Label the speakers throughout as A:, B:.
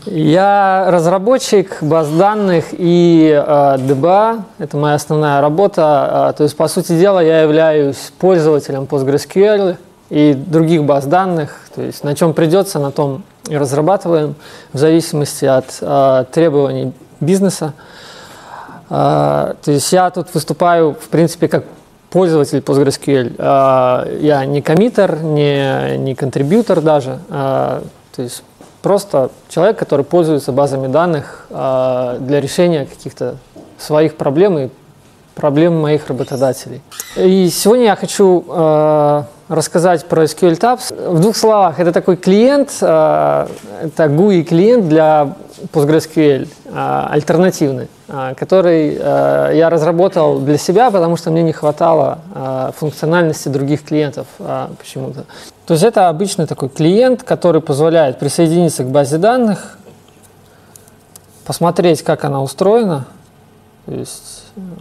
A: Я разработчик баз данных и DBA, это моя основная работа. То есть, по сути дела, я являюсь пользователем PostgreSQL и других баз данных. То есть, на чем придется, на том и разрабатываем, в зависимости от требований бизнеса. То есть, я тут выступаю, в принципе, как пользователь PostgreSQL. Я не коммитер, не контрибьютор даже. То есть, просто человек, который пользуется базами данных для решения каких-то своих проблем и проблем моих работодателей. И сегодня я хочу рассказать про SQL Tabs. В двух словах, это такой клиент, это GUI-клиент для PostgreSQL, альтернативный, который я разработал для себя, потому что мне не хватало функциональности других клиентов почему-то. То есть это обычный такой клиент, который позволяет присоединиться к базе данных, посмотреть, как она устроена. То есть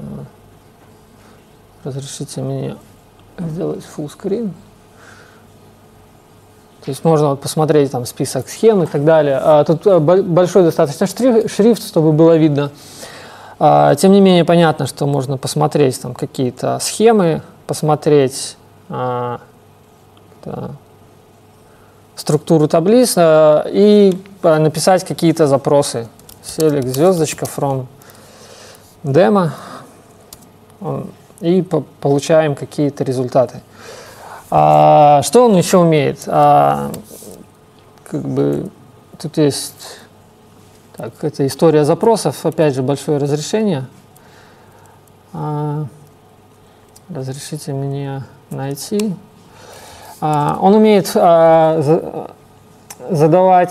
A: разрешите мне сделать full screen. То есть можно вот посмотреть там список схем и так далее. Тут большой достаточно шрифт, чтобы было видно. Тем не менее, понятно, что можно посмотреть там какие-то схемы, посмотреть структуру таблиц и написать какие-то запросы. Select звездочка from demo. И получаем какие-то результаты. Что он еще умеет? Тут есть это история запросов, опять же, большое разрешение. Разрешите мне найти. Он умеет задавать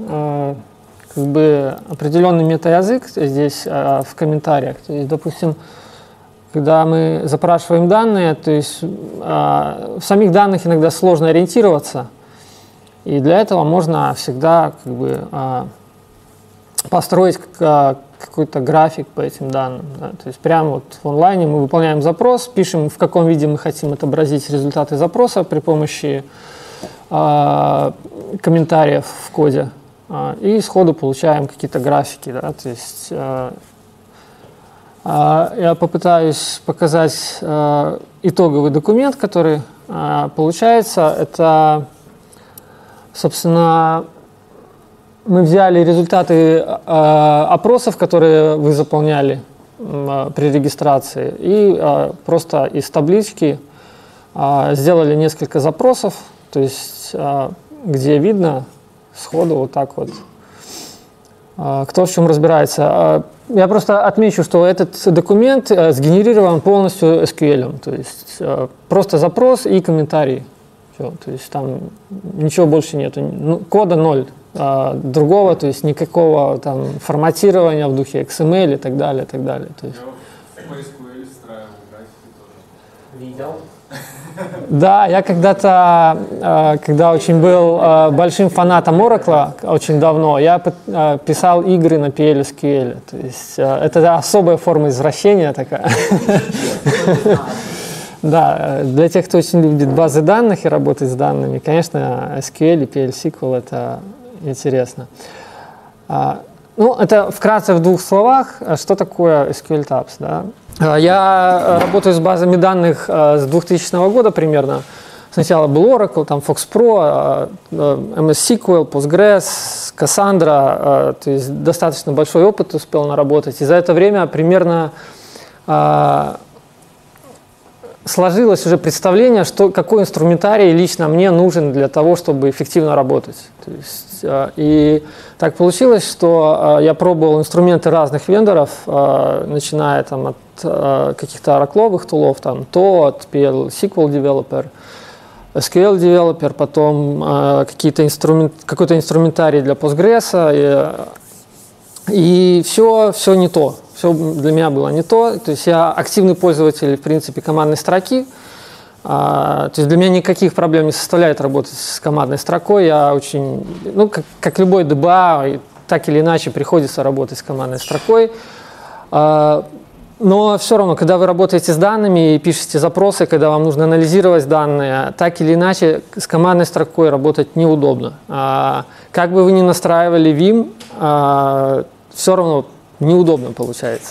A: определенный метаязык здесь в комментариях. То есть, допустим, когда мы запрашиваем данные, то есть в самих данных иногда сложно ориентироваться, и для этого можно всегда построить какой-то график по этим данным. Да? То есть прямо вот в онлайне мы выполняем запрос, пишем, в каком виде мы хотим отобразить результаты запроса при помощи комментариев в коде, и сходу получаем какие-то графики. Да? То есть я попытаюсь показать итоговый документ, который получается. Это, собственно, мы взяли результаты опросов, которые вы заполняли при регистрации, и просто из таблички сделали несколько запросов, то есть где видно сходу вот так вот, кто в чем разбирается. Я просто отмечу, что этот документ сгенерирован полностью SQL, то есть просто запрос и комментарий. Все, то есть там ничего больше нету, кода ноль, другого, то есть никакого там форматирования в духе XML и так далее, и так далее. То есть.
B: Я в SQL встраивал графики тоже.
C: Видел?
A: Да, я когда очень был большим фанатом Oracle, очень давно, я писал игры на PL/SQL. То есть это особая форма извращения такая. Да, для тех, кто очень любит базы данных и работать с данными, конечно, SQL и PL/SQL — это интересно. Ну, это вкратце в двух словах, что такое SQL Tabs. Да? Я работаю с базами данных с 2000 года примерно. Сначала был Oracle, там Fox Pro, MS SQL, Postgres, Cassandra. То есть достаточно большой опыт успел наработать. И за это время примерно сложилось уже представление, какой инструментарий лично мне нужен для того, чтобы эффективно работать. То есть, и так получилось, что я пробовал инструменты разных вендоров, начиная там, от каких-то оракловых тулов, там, от PL/SQL Developer, SQL Developer, потом какой-то инструментарий для Postgres, и все не то. Все для меня было не то. То есть я активный пользователь, в принципе, командной строки. То есть для меня никаких проблем не составляет работать с командной строкой. Я очень, как любой DBA, так или иначе приходится работать с командной строкой. Но все равно, когда вы работаете с данными и пишете запросы, когда вам нужно анализировать данные, так или иначе с командной строкой работать неудобно. Как бы вы ни настраивали Vim, все равно неудобно получается.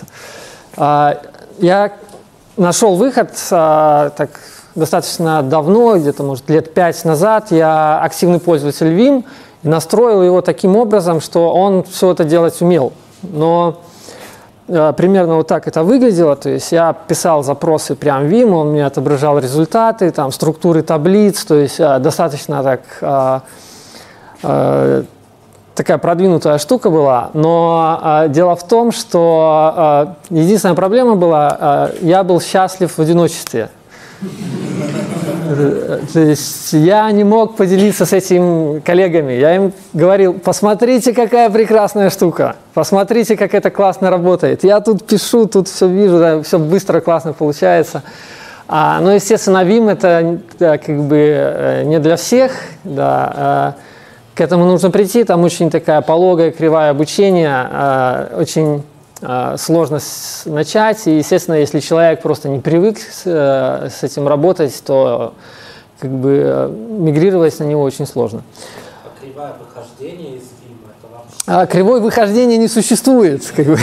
A: Я нашел выход так достаточно давно, где-то, может, лет 5 назад. Я активный пользователь Vim и настроил его таким образом, что он все это делать умел. Но примерно вот так это выглядело, то есть я писал запросы прям в Vim, он мне отображал результаты, там, структуры таблиц, то есть достаточно так, такая продвинутая штука была, но дело в том, что единственная проблема была, я был счастлив в одиночестве. То есть я не мог поделиться с этим коллегами. Я им говорил: посмотрите, какая прекрасная штука, посмотрите, как это классно работает. Я тут пишу, тут все вижу, да, все быстро, классно получается. Но, естественно, Vim это как бы не для всех. Да, к этому нужно прийти, там очень такая пологая, кривая обучения, очень сложно начать, и, естественно, если человек просто не привык с этим работать, то как бы мигрировать на него очень сложно.
C: А кривое выхождение из Vim, это вообще...
A: Кривой выхождения не существует. Как бы.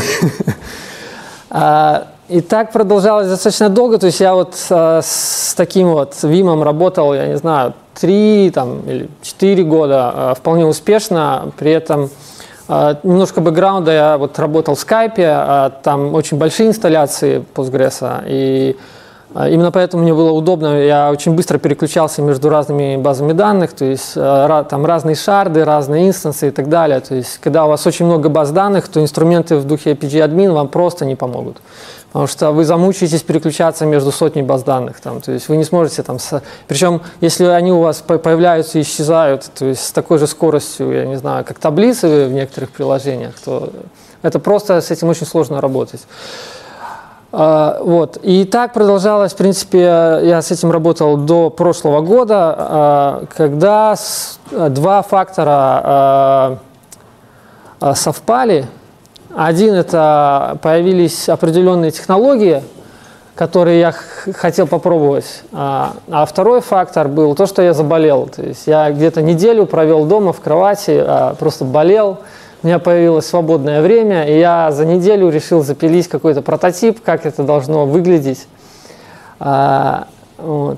A: И так продолжалось достаточно долго, то есть я вот с таким вот Vim работал, я не знаю, 3 или 4 года вполне успешно, при этом немножко бэкграунда, я вот работал в Skype, там очень большие инсталляции Postgres, и именно поэтому мне было удобно, я очень быстро переключался между разными базами данных, то есть там разные шарды, разные инстансы и так далее, то есть когда у вас очень много баз данных, то инструменты в духе APG-админ вам просто не помогут. Потому что вы замучаетесь переключаться между сотней баз данных. Там, то есть вы не сможете там... Причем, если они у вас появляются и исчезают, то есть с такой же скоростью, я не знаю, как таблицы в некоторых приложениях, то это просто с этим очень сложно работать. Вот. И так продолжалось, в принципе, я с этим работал до прошлого года, когда два фактора совпали. Один – это появились определенные технологии, которые я хотел попробовать. А второй фактор был то, что я заболел. То есть я где-то неделю провел дома в кровати, просто болел. У меня появилось свободное время, и я за неделю решил запилить какой-то прототип, как это должно выглядеть. Вот.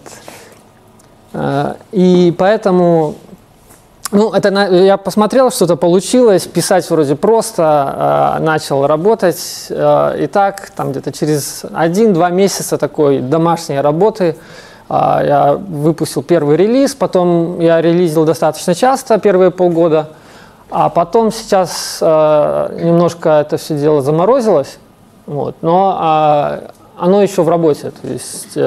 A: И поэтому... я посмотрел, что-то получилось, писать вроде просто, начал работать, и так, там где-то через 1-2 месяца такой домашней работы я выпустил первый релиз, потом я релизил достаточно часто, первые полгода, а потом сейчас немножко это все дело заморозилось, вот, но оно еще в работе, то есть...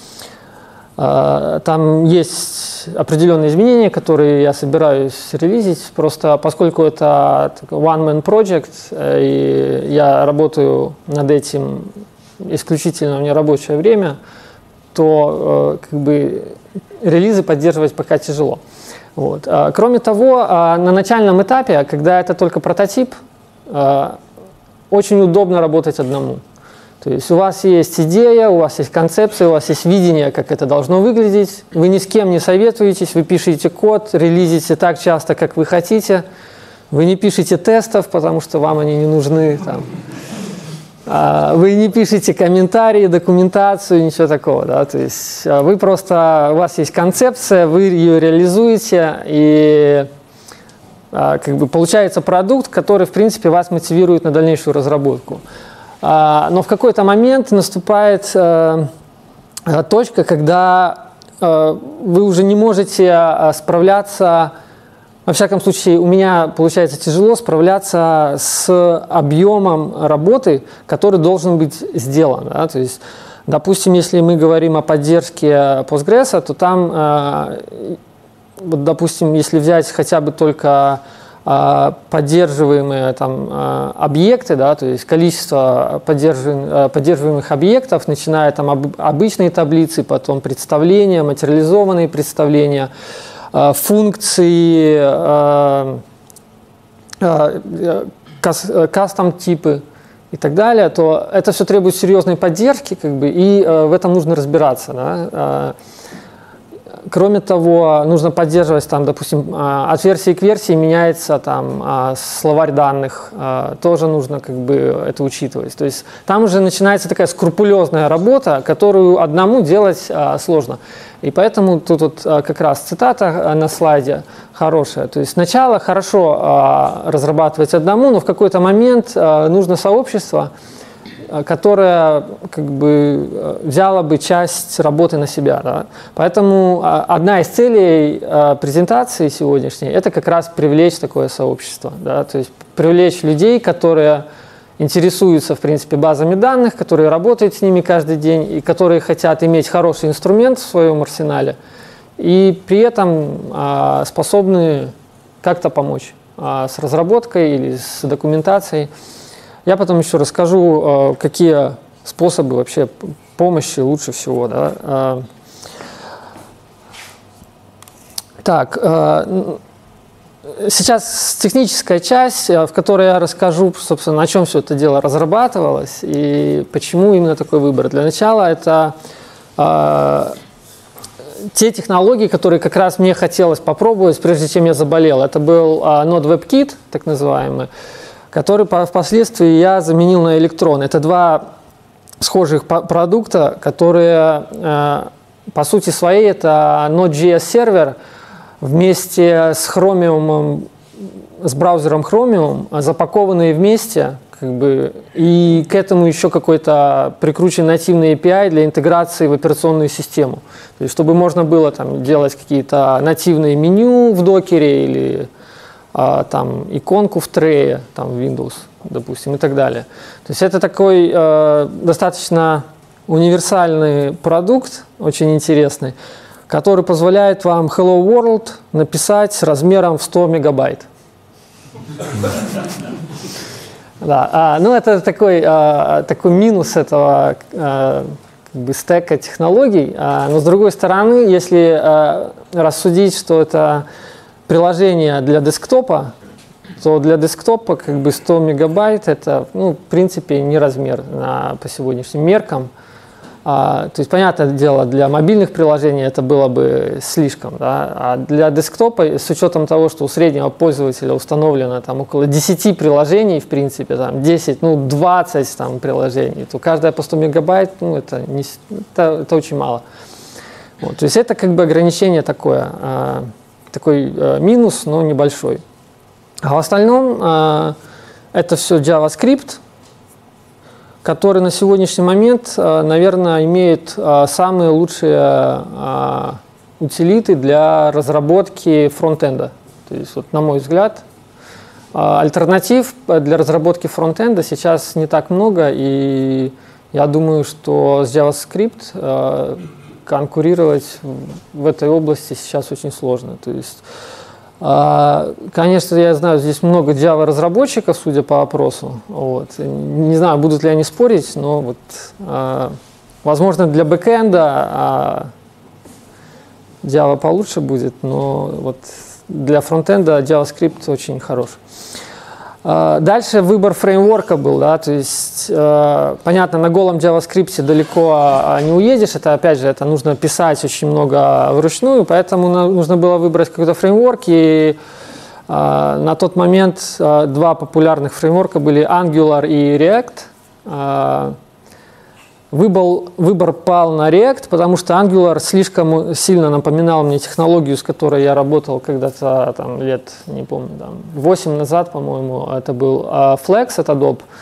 A: Там есть определенные изменения, которые я собираюсь релизить, просто поскольку это one-man project, и я работаю над этим исключительно в нерабочее время, то как бы релизы поддерживать пока тяжело. Вот. Кроме того, на начальном этапе, когда это только прототип, очень удобно работать одному. То есть у вас есть идея, у вас есть концепция, у вас есть видение, как это должно выглядеть. Вы ни с кем не советуетесь, вы пишете код, релизите так часто, как вы хотите. Вы не пишете тестов, потому что вам они не нужны. Там. Вы не пишете комментарии, документацию, ничего такого. Да? То есть вы просто, у вас есть концепция, вы ее реализуете, и как бы получается продукт, который, в принципе, вас мотивирует на дальнейшую разработку. Но в какой-то момент наступает точка, когда вы уже не можете справляться, во всяком случае, у меня получается тяжело справляться с объемом работы, который должен быть сделан. Да? То есть, допустим, если мы говорим о поддержке Postgres, то там, вот, допустим, если взять хотя бы только поддерживаемые там объекты, да, то есть количество поддерживаемых объектов, начиная там обычные таблицы, потом представления, материализованные представления, функции, кастом-типы и так далее, то это все требует серьезной поддержки, как бы, и в этом нужно разбираться. Да? Кроме того, нужно поддерживать, там, допустим, от версии к версии меняется там, словарь данных, тоже нужно как бы, это учитывать. То есть там уже начинается такая скрупулезная работа, которую одному делать сложно. И поэтому тут вот как раз цитата на слайде хорошая. То есть сначала хорошо разрабатывать одному, но в какой-то момент нужно сообщество, которая как бы взяла бы часть работы на себя. Да? Поэтому одна из целей презентации сегодняшней – это как раз привлечь такое сообщество. Да? То есть привлечь людей, которые интересуются, в принципе, базами данных, которые работают с ними каждый день и которые хотят иметь хороший инструмент в своем арсенале и при этом способны как-то помочь с разработкой или с документацией. Я потом еще расскажу, какие способы вообще помощи лучше всего. Да. Так, сейчас техническая часть, в которой я расскажу, собственно, на чем все это дело разрабатывалось и почему именно такой выбор. Для начала это те технологии, которые как раз мне хотелось попробовать, прежде чем я заболел. Это был Node WebKit, так называемый, который впоследствии я заменил на Electron. Это два схожих продукта, которые по сути своей это Node.js сервер вместе с Chromium, с браузером Chromium, запакованные вместе, как бы, и к этому еще какой-то прикручен нативный API для интеграции в операционную систему. То есть, чтобы можно было там делать какие-то нативные меню в докере или там иконку в трее, там Windows, допустим, и так далее. То есть это такой достаточно универсальный продукт, очень интересный, который позволяет вам Hello World написать с размером в 100 мегабайт. Да, ну это такой минус этого как бы стека технологий, но с другой стороны, если рассудить, что это приложение для десктопа, то для десктопа как бы 100 мегабайт это, ну, в принципе, не размер по сегодняшним меркам. То есть, понятное дело, для мобильных приложений это было бы слишком, да? А для десктопа, с учетом того, что у среднего пользователя установлено там около 10 приложений, в принципе, там 10, ну 20 там, приложений, то каждая по 100 мегабайт, ну, это очень мало. Вот, то есть это как бы ограничение такое, такой минус, но небольшой. А в остальном это все JavaScript, который на сегодняшний момент, наверное, имеет самые лучшие утилиты для разработки фронтенда. То есть, вот, на мой взгляд, альтернатив для разработки фронтенда сейчас не так много, и я думаю, что с JavaScript конкурировать в этой области сейчас очень сложно. То есть, конечно, я знаю, здесь много Java-разработчиков, судя по опросу. Вот. Не знаю, будут ли они спорить, но вот, возможно, для бэкэнда Java получше будет, но вот для фронтенда JavaScript очень хорош. Дальше выбор фреймворка был, да, то есть, понятно, на голом JavaScript далеко не уедешь, это, опять же, это нужно писать очень много вручную, поэтому нужно было выбрать какой-то фреймворк, и на тот момент два популярных фреймворка были Angular и React. Выбор пал на React, потому что Angular слишком сильно напоминал мне технологию, с которой я работал когда-то там, лет, не помню, там, 8 назад, по-моему, это был Flex от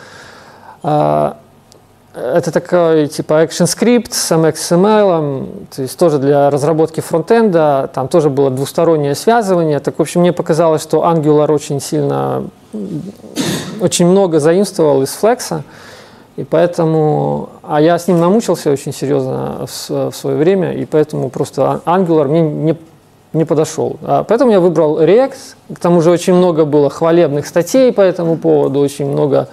A: Adobe. Это такой типа ActionScript с XML, то есть тоже для разработки фронтенда, там тоже было двустороннее связывание. Так, в общем, мне показалось, что Angular очень много заимствовал из Flex. И поэтому, я с ним намучился очень серьезно в свое время, и поэтому просто Angular мне не подошел. Поэтому я выбрал React, к тому же очень много было хвалебных статей по этому поводу, очень много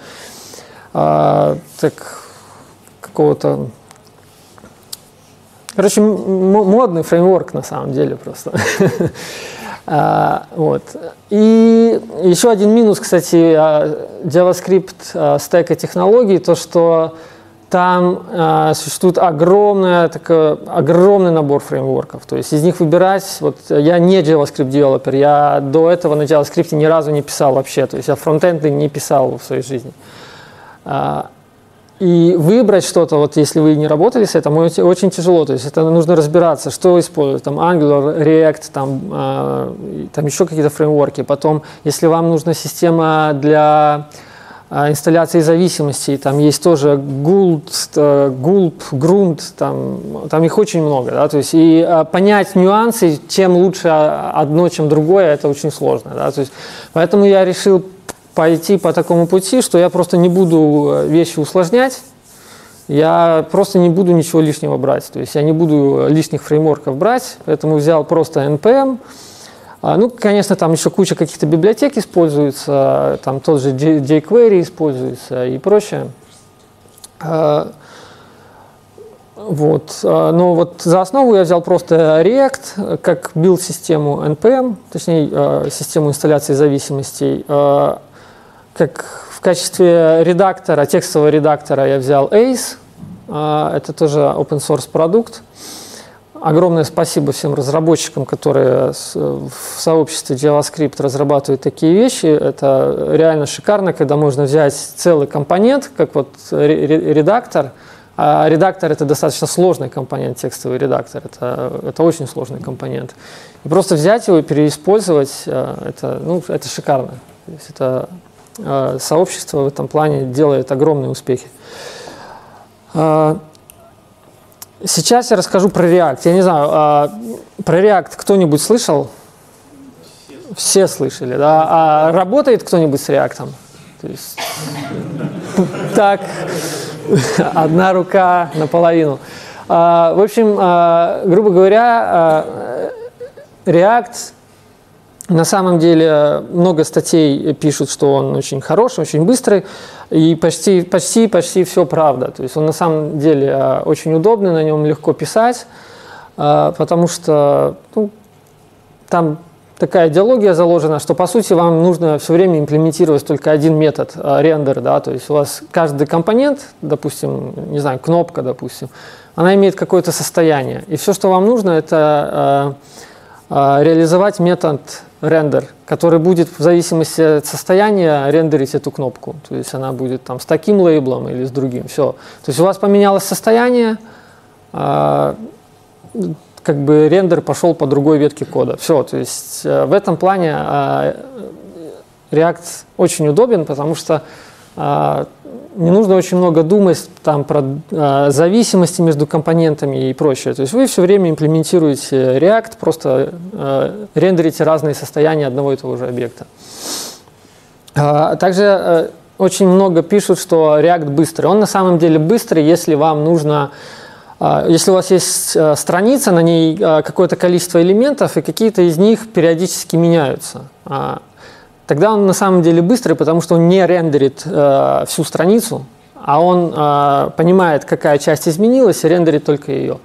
A: какого-то... Короче, модный фреймворк на самом деле просто. Вот. И еще один минус, кстати, JavaScript стека технологий, то, что там существует огромный набор фреймворков. То есть из них выбирать, вот я не JavaScript девелопер, я до этого на JavaScript ни разу не писал вообще, то есть я фронтенды не писал в своей жизни. И выбрать что-то, вот если вы не работали с этим, очень тяжело. То есть это нужно разбираться, что использовать. Там Angular, React, там еще какие-то фреймворки. Потом, если вам нужна система для инсталляции зависимостей, там есть тоже Gulp, Grunt, там их очень много. Да? То есть, и понять нюансы, чем лучше одно, чем другое, это очень сложно. Да? То есть, поэтому я решил пойти по такому пути, что я просто не буду вещи усложнять, я просто не буду ничего лишнего брать. То есть я не буду лишних фреймворков брать, поэтому взял просто NPM. Ну, конечно, там еще куча каких-то библиотек используется, там тот же jQuery используется и прочее. Вот. Но вот за основу я взял просто React, как билд-систему NPM, точнее, систему инсталляции зависимостей. Как в качестве редактора, текстового редактора я взял Ace, это тоже open source продукт. Огромное спасибо всем разработчикам, которые в сообществе JavaScript разрабатывают такие вещи. Это реально шикарно, когда можно взять целый компонент, как вот редактор. А редактор — это достаточно сложный компонент, текстовый редактор. Это очень сложный компонент. И просто взять его и переиспользовать, это шикарно. То есть это сообщество в этом плане делает огромные успехи. Сейчас я расскажу про React. Я не знаю, про React кто-нибудь слышал? Все слышали, да? А работает кто-нибудь с React? То есть, так, одна рука наполовину. В общем, грубо говоря, React, на самом деле, много статей пишут, что он очень хороший, очень быстрый, и почти все правда. То есть он на самом деле очень удобный, на нем легко писать, потому что там такая идеология заложена, что по сути вам нужно все время имплементировать только один метод рендер, да, то есть у вас каждый компонент, допустим, не знаю, кнопка, допустим, она имеет какое-то состояние, и все, что вам нужно, это реализовать метод рендер, который будет в зависимости от состояния рендерить эту кнопку. То есть она будет там с таким лейблом или с другим. Все. То есть у вас поменялось состояние, как бы рендер пошел по другой ветке кода. Все. То есть в этом плане React очень удобен, потому что не нужно очень много думать там, про зависимости между компонентами и прочее. То есть вы все время имплементируете React, просто рендерите разные состояния одного и того же объекта. Также очень много пишут, что React быстрый. Он на самом деле быстрый, если вам нужно, если у вас есть страница, на ней какое-то количество элементов, и какие-то из них периодически меняются. Тогда он на самом деле быстрый, потому что он не рендерит всю страницу, а он понимает, какая часть изменилась, и рендерит только ее.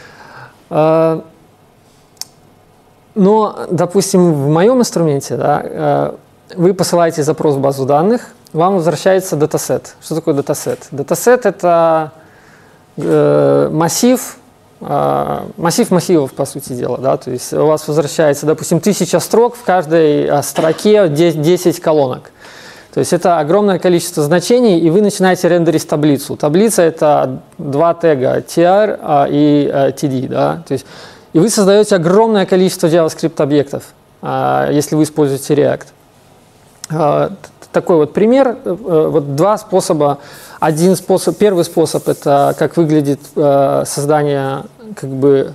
A: Но, допустим, в моем инструменте, да, вы посылаете запрос в базу данных, вам возвращается датасет. Что такое датасет? Датасет – это массив массивов, по сути дела, да, то есть у вас возвращается, допустим, 1000 строк, в каждой строке 10 колонок. То есть это огромное количество значений, и вы начинаете рендерить таблицу. Таблица – это два тега tr и td, да, то есть, и вы создаете огромное количество JavaScript объектов, если вы используете React. Такой вот пример, вот два способа. Первый способ – это как выглядит создание как бы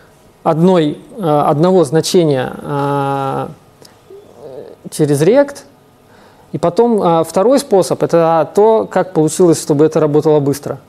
A: одного значения через React. И потом второй способ – это то, как получилось, чтобы это работало быстро.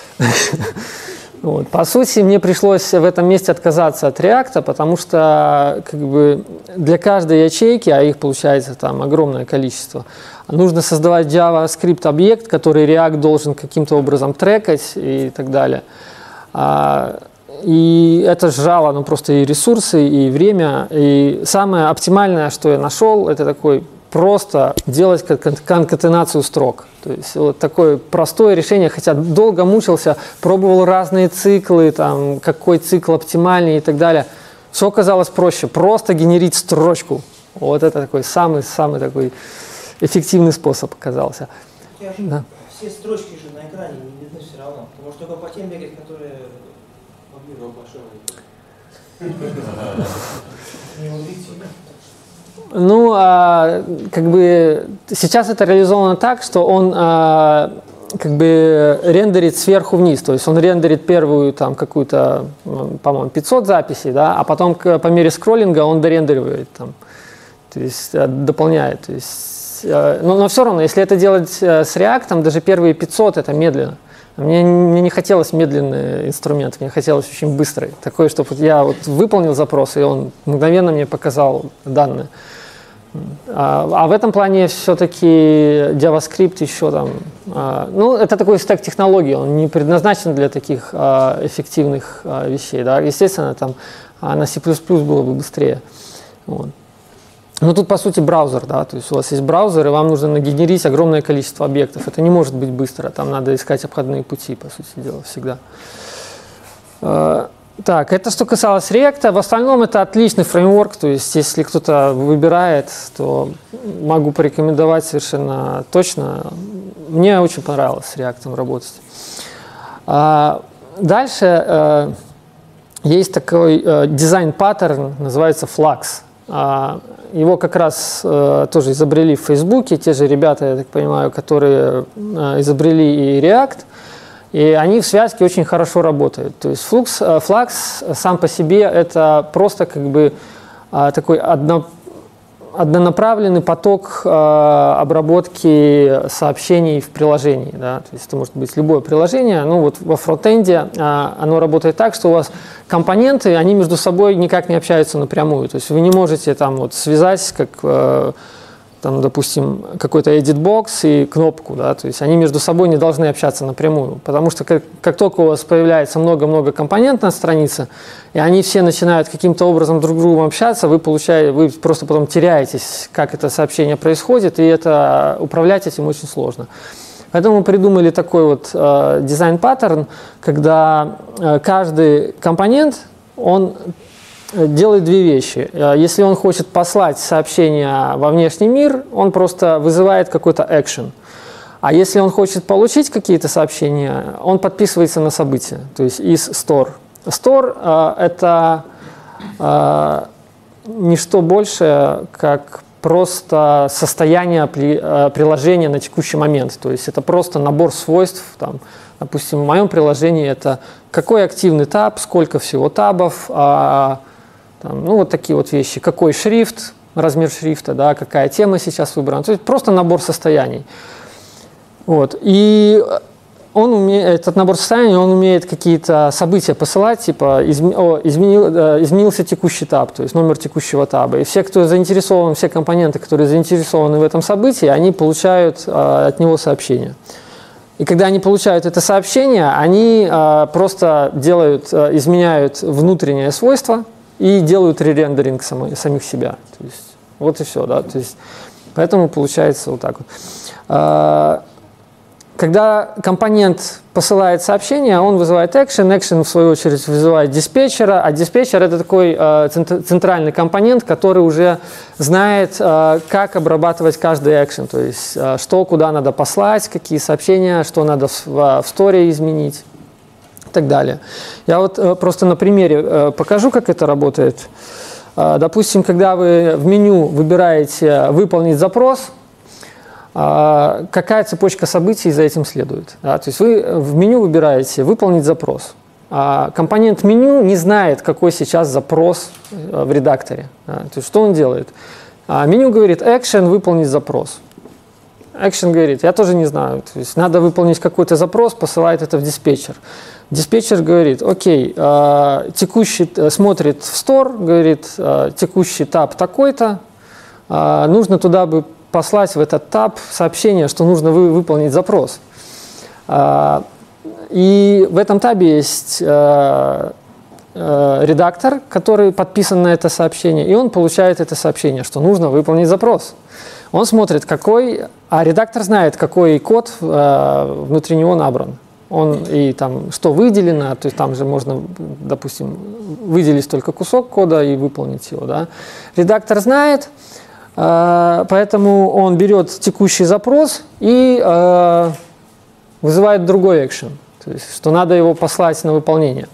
A: Вот. По сути, мне пришлось в этом месте отказаться от React, потому что как бы, для каждой ячейки, а их получается там огромное количество, нужно создавать JavaScript объект, который React должен каким-то образом трекать и так далее. И это сжало, ну, просто и ресурсы, и время. И самое оптимальное, что я нашел, это такой просто делать конкатенацию строк. То есть вот такое простое решение, хотя долго мучился, пробовал разные циклы, там, какой цикл оптимальный и так далее. Все оказалось проще. Просто генерить строчку. Вот это такой самый такой эффективный способ оказался.
D: Да. Все строчки же на экране не видны все равно. Ты можешь только по тем бегать, которые могли бы не увидеть.
A: Ну, как бы сейчас это реализовано так, что он как бы рендерит сверху вниз, то есть он рендерит первую там какую-то, по-моему, 500 записей, да, а потом по мере скроллинга он дорендеривает там, то есть дополняет, то есть, но все равно, если это делать с React, даже первые 500 это медленно. Мне не хотелось медленный инструмент, мне хотелось очень быстрый, такой, чтобы я вот выполнил запрос, и он мгновенно мне показал данные. А в этом плане все-таки JavaScript еще там, ну, это такой стек технологий, он не предназначен для таких эффективных вещей, да, естественно, там на C++ было бы быстрее. Вот. Но тут, по сути, браузер, да, то есть у вас есть браузер, и вам нужно нагенерить огромное количество объектов, это не может быть быстро, там надо искать обходные пути, по сути дела, всегда. Так, это что касалось React. В остальном это отличный фреймворк, то есть если кто-то выбирает, то могу порекомендовать совершенно точно. Мне очень понравилось с React работать. Дальше есть такой дизайн-паттерн, называется Flux. Его как раз тоже изобрели в Фейсбуке, те же ребята, я так понимаю, которые изобрели и React. И они в связке очень хорошо работают. То есть Flux сам по себе это просто как бы такой однонаправленный поток обработки сообщений в приложении. Да? То есть это может быть любое приложение. Ну вот во фронтенде оно работает так, что у вас компоненты, они между собой никак не общаются напрямую. То есть вы не можете там вот связать, как там, допустим, какой-то edit box и кнопку, да, то есть они между собой не должны общаться напрямую, потому что как только у вас появляется много-много компонентов на странице, и они все начинают каким-то образом друг с другом общаться, вы просто потом теряетесь, как это сообщение происходит, и это управлять этим очень сложно. Поэтому мы придумали такой вот дизайн-паттерн, когда каждый компонент, он делает две вещи. Если он хочет послать сообщение во внешний мир, он просто вызывает какой-то экшен. А если он хочет получить какие-то сообщения, он подписывается на события, то есть из store. Store это не что больше, как просто состояние приложения на текущий момент. То есть это просто набор свойств. Там, допустим, в моем приложении это какой активный таб, сколько всего табов, ну, вот такие вот вещи. Какой шрифт, размер шрифта, да, какая тема сейчас выбрана. То есть просто набор состояний. Вот. И этот набор состояний, он умеет какие-то события посылать, типа изменился текущий таб, то есть номер текущего таба. И все, кто заинтересован, все компоненты, которые заинтересованы в этом событии, они получают от него сообщение. И когда они получают это сообщение, они просто изменяют внутреннее свойство, и делают ререндеринг самих себя. То есть, вот и все. Да? То есть, поэтому получается вот так вот. Когда компонент посылает сообщение, он вызывает экшен, экшен в свою очередь вызывает диспетчера, а диспетчер это такой центральный компонент, который уже знает, как обрабатывать каждый экшен, то есть что куда надо послать, какие сообщения, что надо в сторе изменить. И так далее. Я вот просто на примере покажу, как это работает. Допустим, когда вы в меню выбираете «Выполнить запрос», какая цепочка событий за этим следует. Да? То есть вы в меню выбираете «Выполнить запрос». Компонент меню не знает, какой сейчас запрос в редакторе. Да? То есть что он делает? Меню говорит «Action, выполнить запрос». Action говорит, я тоже не знаю, то есть надо выполнить какой-то запрос, посылает это в диспетчер. Диспетчер говорит, окей, смотрит в store, говорит, текущий таб такой-то, нужно туда бы послать в этот таб сообщение, что нужно выполнить запрос. И в этом табе есть редактор, который подписан на это сообщение, и он получает это сообщение, что нужно выполнить запрос. Он смотрит, а редактор знает, какой код внутри него набран. Он и там, что выделено, то есть там же можно, допустим, выделить только кусок кода и выполнить его. Да? Редактор знает, поэтому он берет текущий запрос и вызывает другой экшен, то есть что надо его послать на выполнение.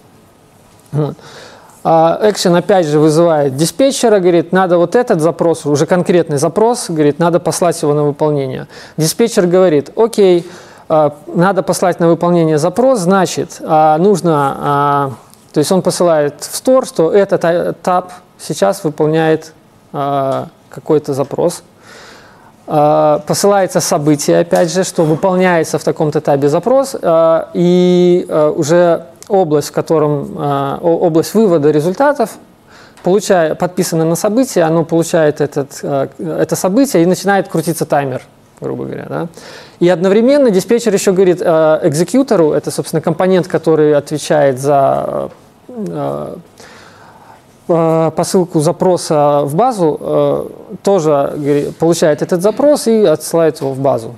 A: Экшен опять же вызывает диспетчера, говорит, надо вот этот запрос, уже конкретный запрос, говорит, надо послать его на выполнение. Диспетчер говорит, окей, надо послать на выполнение запрос, значит, нужно, то есть он посылает в стор, что этот таб сейчас выполняет какой-то запрос. Посылается событие, опять же, что выполняется в таком-то табе запрос, и уже область, в котором область вывода результатов, подписано на событие, оно получает это событие и начинает крутиться таймер, грубо говоря. Да? И одновременно диспетчер еще говорит экзекьютору, это, собственно, компонент, который отвечает за посылку запроса в базу, тоже получает этот запрос и отсылает его в базу.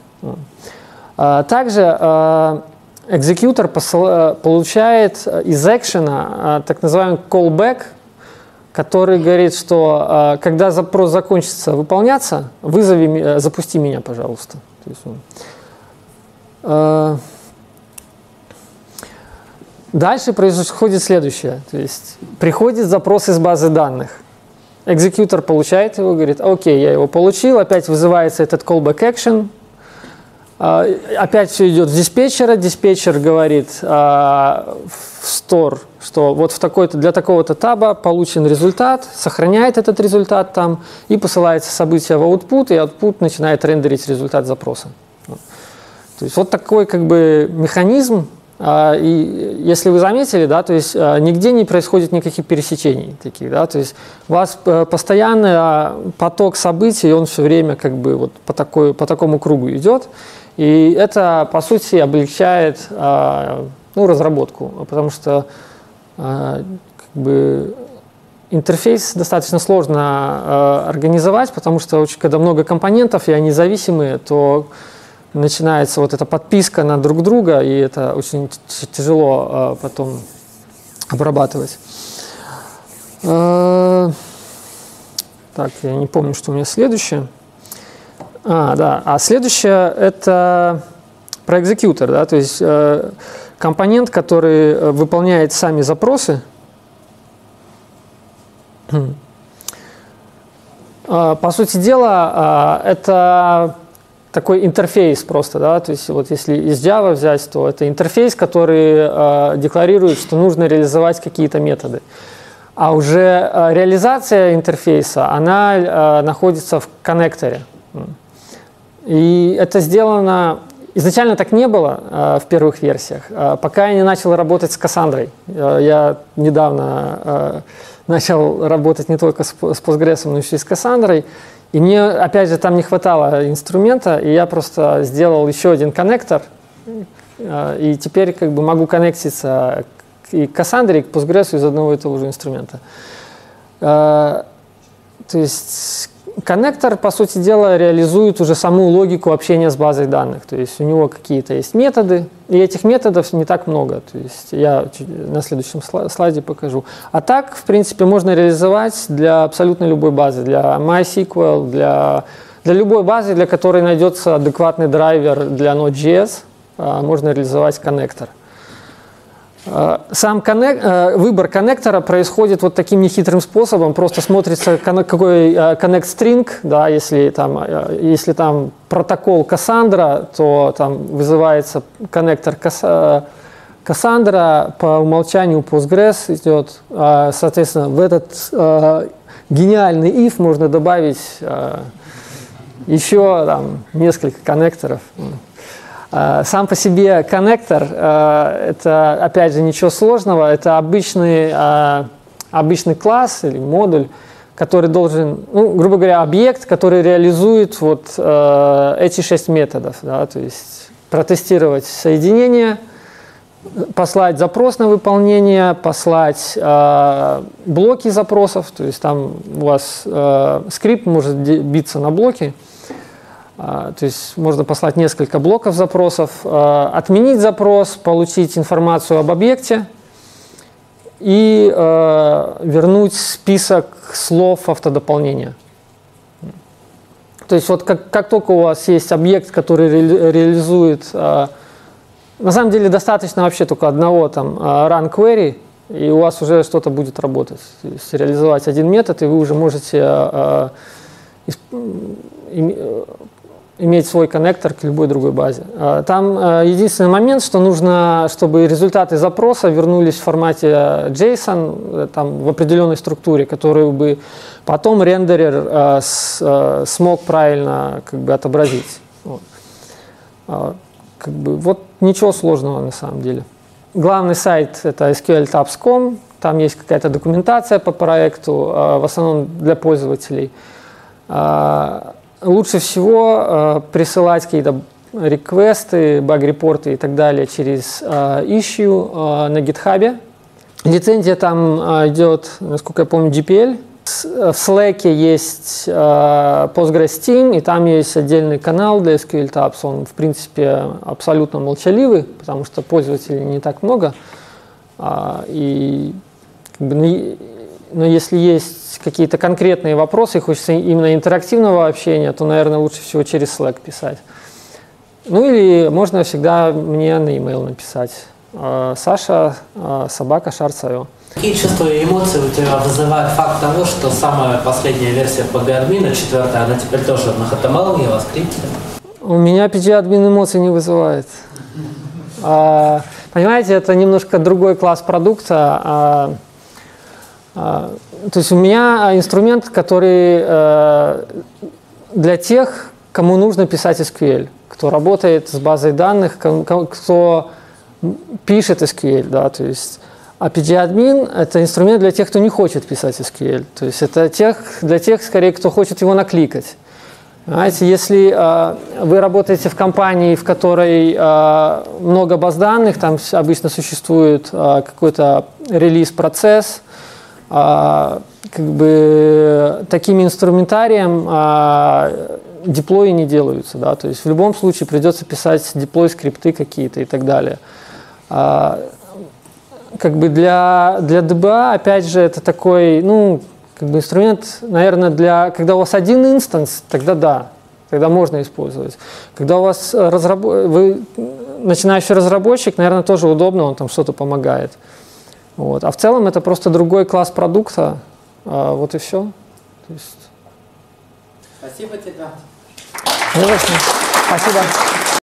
A: Также экзекьютор получает из экшена так называемый callback, который говорит, что когда запрос закончится выполняться, запусти меня, пожалуйста. То есть дальше происходит следующее. То есть приходит запрос из базы данных. Экзекьютор получает его, говорит, окей, я его получил, опять вызывается этот callback action. Опять все идет в диспетчера, диспетчер говорит в store, что вот для такого-то таба получен результат, сохраняет этот результат там и посылается событие в output, и output начинает рендерить результат запроса. То есть вот такой как бы механизм, и если вы заметили, да, то есть нигде не происходит никаких пересечений таких, да, то есть у вас постоянный поток событий, он все время как бы вот по такому кругу идет. И это, по сути, облегчает разработку, потому что как бы, интерфейс достаточно сложно организовать, потому что когда много компонентов и они зависимые, то начинается вот эта подписка на друг друга, и это очень тяжело потом обрабатывать. Так, я не помню, что у меня следующее. А следующее это про экзекьютор, да, то есть компонент, который выполняет сами запросы. По сути дела, это такой интерфейс просто, да, то есть вот если из Java взять, то это интерфейс, который декларирует, что нужно реализовать какие-то методы. А уже реализация интерфейса, она находится в коннекторе. И это сделано, изначально так не было в первых версиях, пока я не начал работать с Кассандрой. Я недавно начал работать не только с Postgres, но еще и с Кассандрой. И мне, опять же, там не хватало инструмента, и я просто сделал еще один коннектор. И теперь как бы могу коннектиться и к Кассандре, и к Postgres из одного и того же инструмента. То есть коннектор, по сути дела, реализует уже саму логику общения с базой данных. То есть у него какие-то есть методы, и этих методов не так много. То есть я на следующем слайде покажу. А так, в принципе, можно реализовать для абсолютно любой базы. Для MySQL, для любой базы, для которой найдется адекватный драйвер для Node.js, можно реализовать коннектор. Сам выбор коннектора происходит вот таким нехитрым способом. Просто смотрится, какой connect string, да, если там протокол Cassandra, то там вызывается коннектор Cassandra, по умолчанию Postgres идет. Соответственно, в этот гениальный if можно добавить еще там несколько коннекторов. Сам по себе коннектор, это, опять же, ничего сложного, это обычный класс или модуль, который должен, грубо говоря, объект, который реализует вот эти 6 методов, да, то есть протестировать соединение, послать запрос на выполнение, послать блоки запросов, то есть там у вас скрипт может биться на блоки, то есть можно послать несколько блоков запросов, отменить запрос, получить информацию об объекте и вернуть список слов автодополнения. То есть вот как только у вас есть объект, который реализует, на самом деле достаточно вообще только одного там run query, и у вас уже что-то будет работать. То есть реализовать один метод, и вы уже можете иметь свой коннектор к любой другой базе. Там единственный момент, что нужно, чтобы результаты запроса вернулись в формате JSON, там, в определенной структуре, которую бы потом рендерер смог правильно как бы отобразить. Вот. Как бы, вот ничего сложного на самом деле. Главный сайт — это sqltabs.com, там есть какая-то документация по проекту, в основном для пользователей. Лучше всего присылать какие-то реквесты, баг-репорты и так далее через issue на GitHub. Лицензия там идет, насколько я помню, GPL. В Slack есть Postgres Team, и там есть отдельный канал для SQLtabs. Он, в принципе, абсолютно молчаливый, потому что пользователей не так много. И как бы, но если есть какие-то конкретные вопросы, и хочется именно интерактивного общения, то, наверное, лучше всего через Slack писать. Ну или можно всегда мне на e-mail написать. Sasha@sharts.io.
C: Какие чувства и эмоции у тебя вызывает факт того, что самая последняя версия PG-админа, 4-я, она теперь тоже на HTML, JavaScript?
A: У меня PG-админ эмоций не вызывает. Понимаете, это немножко другой класс продукта. То есть у меня инструмент, который для тех, кому нужно писать SQL, кто работает с базой данных, кто пишет SQL, да, то есть PG-админ – это инструмент для тех, кто не хочет писать SQL, то есть это для тех, скорее, кто хочет его накликать. Понимаете, если вы работаете в компании, в которой много баз данных, там обычно существует какой-то релиз-процесс, как бы таким инструментарием деплои не делаются, да, то есть в любом случае придется писать деплой-скрипты какие-то и так далее. Как бы для DBA, опять же, это такой, ну, как бы инструмент, наверное, когда у вас один инстанс, тогда да, тогда можно использовать. Когда у вас вы начинающий разработчик, наверное, тоже удобно, он там что-то помогает. Вот. А в целом это просто другой класс продукта, вот и все. То есть...
C: Спасибо тебе.
A: Спасибо.